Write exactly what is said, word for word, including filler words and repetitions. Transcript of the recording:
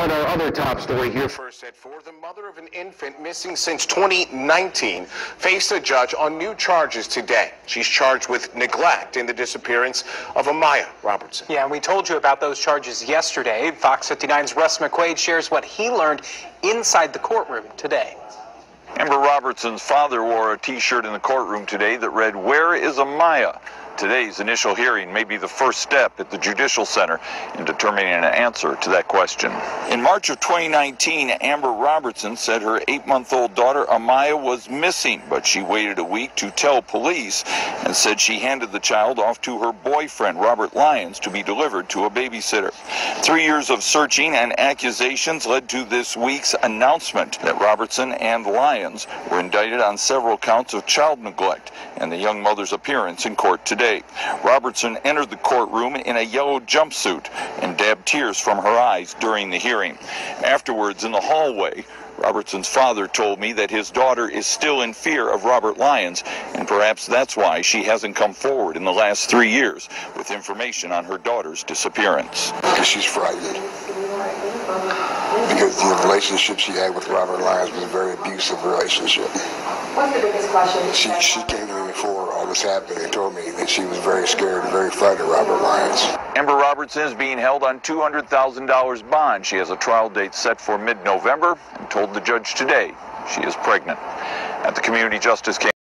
out our other top story here. First at four, the mother of an infant missing since twenty nineteen faced a judge on new charges today. She's charged with neglect in the disappearance of Amiah Robertson. Yeah, and we told you about those charges yesterday. Fox fifty-nine's Russ McQuaid shares what he learned inside the courtroom today. Amber Robertson's father wore a T-shirt in the courtroom today that read, "Where is Amiah?" Today's initial hearing may be the first step at the Judicial Center in determining an answer to that question. In March of twenty nineteen, Amber Robertson said her eight-month-old daughter Amiah was missing, but she waited a week to tell police and said she handed the child off to her boyfriend, Robert Lyons, to be delivered to a babysitter. Three years of searching and accusations led to this week's announcement that Robertson and Lyons were indicted on several counts of child neglect and the young mother's appearance in court today. Robertson entered the courtroom in a yellow jumpsuit and dabbed tears from her eyes during the hearing. Afterwards, in the hallway, Robertson's father told me that his daughter is still in fear of Robert Lyons, and perhaps that's why she hasn't come forward in the last three years with information on her daughter's disappearance. She's frightened because the relationship she had with Robert Lyons was a very abusive relationship. What's the biggest question? She, she came to me before all this happened and told me that she was very scared and very frightened of Robert Lyons. Amber Robertson is being held on two hundred thousand dollars bond. She has a trial date set for mid-November and told the judge today she is pregnant. At the Community Justice Case